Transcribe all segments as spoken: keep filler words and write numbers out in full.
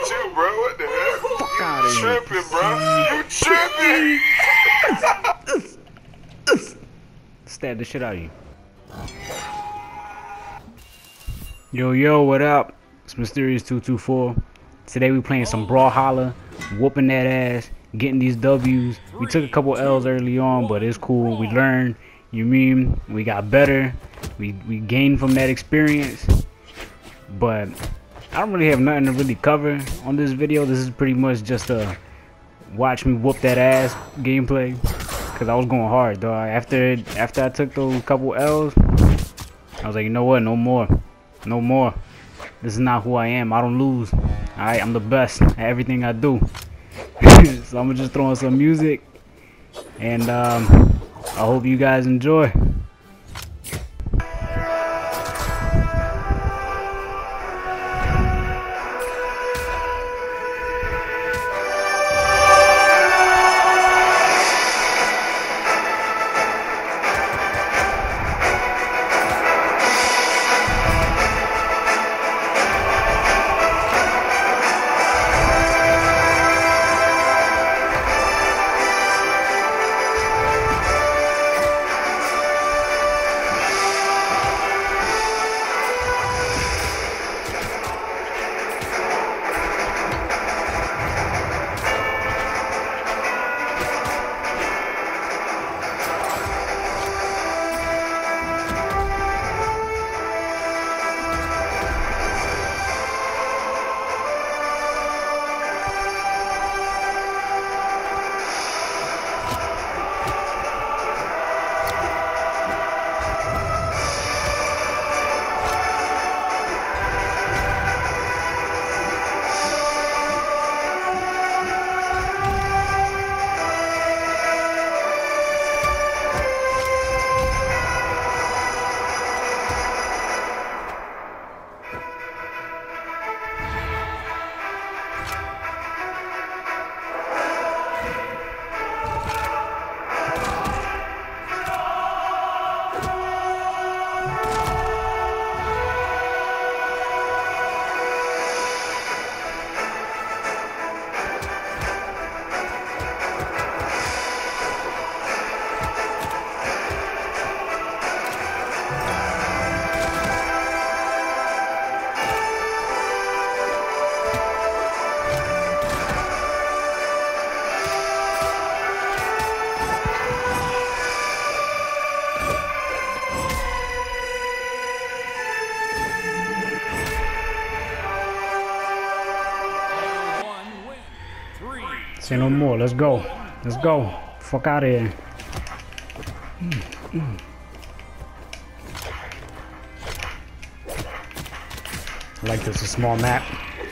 with you, bro? What the hell? Fuck You out of here. tripping, bro? You tripping? Stab the shit out of you. Yo, yo, what up? It's Mysterious two two four. Today we playing some Brawlhalla, whooping that ass, getting these W's. We took a couple L's early on, but it's cool. We learned, you mean, we got better. We, we gained from that experience. But I don't really have nothing to really cover on this video. This is pretty much just a watch me whoop that ass gameplay. Cause I was going hard, dog. After after I took those couple L's, I was like, you know what? No more, no more. This is not who I am. I don't lose. Alright, I'm the best at everything I do. So I'm gonna just throw in some music, and um, I hope you guys enjoy. Say no more. Let's go. Let's go. Fuck out of here. Mm, mm. I like this, a small map.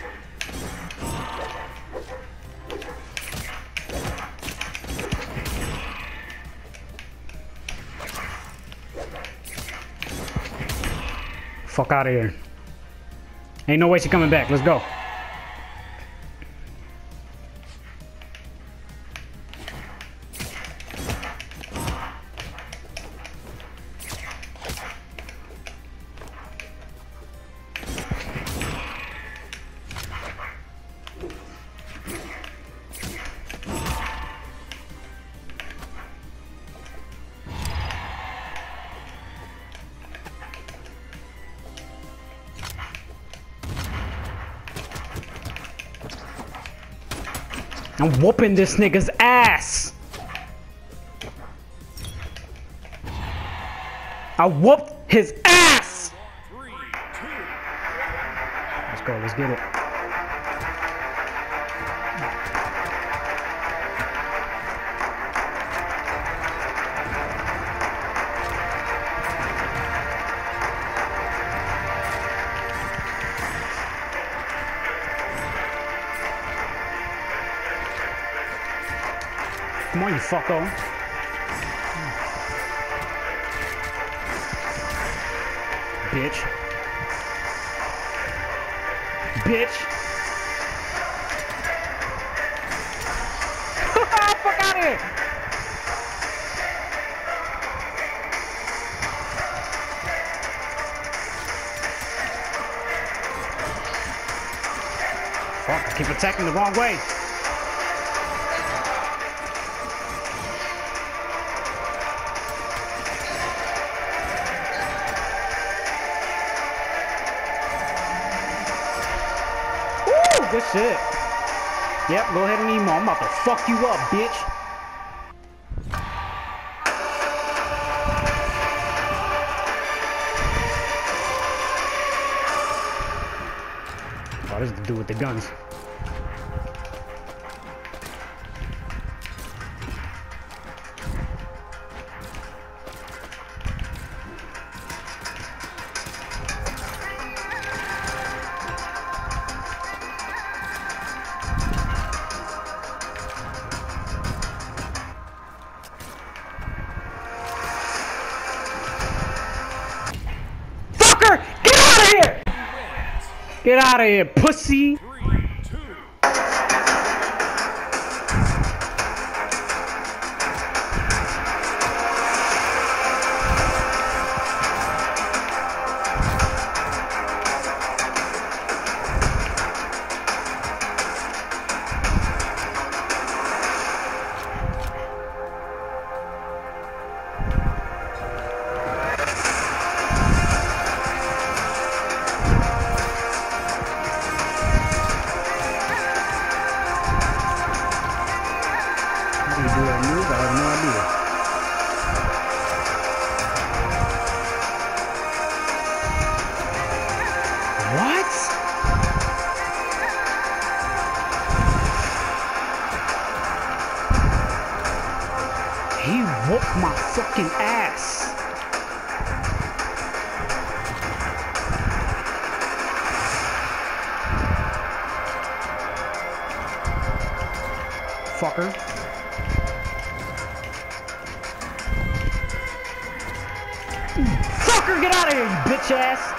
Fuck out of here. Ain't no way she's coming back. Let's go. I'm whooping this nigga's ass. I whooped his ass. Let's go. Let's get it. Come on, you fucko. Bitch. Bitch. Fuck out of here. Fuck, I keep attacking the wrong way. Woo, good shit. Yep, go ahead and emo. I'm about to fuck you up, bitch. Oh, this is the dude with the guns. Fucker! Get out of here! Get out of here, pussy! How do you do that move? I have no idea. What? He whooped my fucking ass. Fucker. Fucker, get out of here, you bitch ass!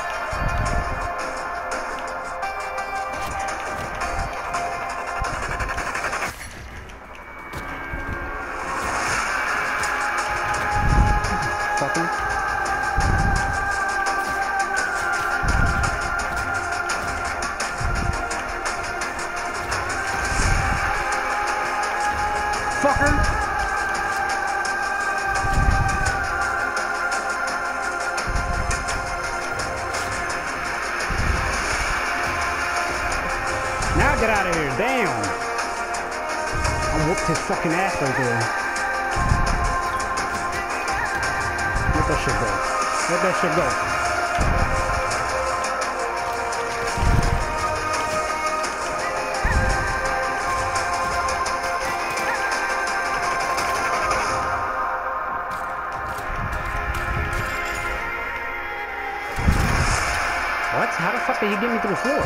Fucker. Fucker. Now get out of here, damn! I whooped his fucking ass right there. Let that shit go. Let that shit go. What? How the fuck did he get me through the floor?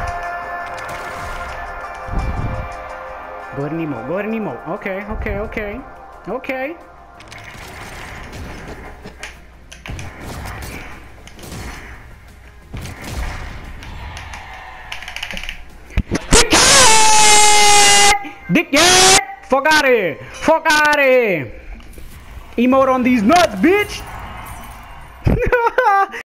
Go ahead and emote. Go ahead and emote. Okay, okay, okay. Okay. Dickhead! Dickhead! Fuck out of here! Fuck out of here! Emote on these nuts, bitch!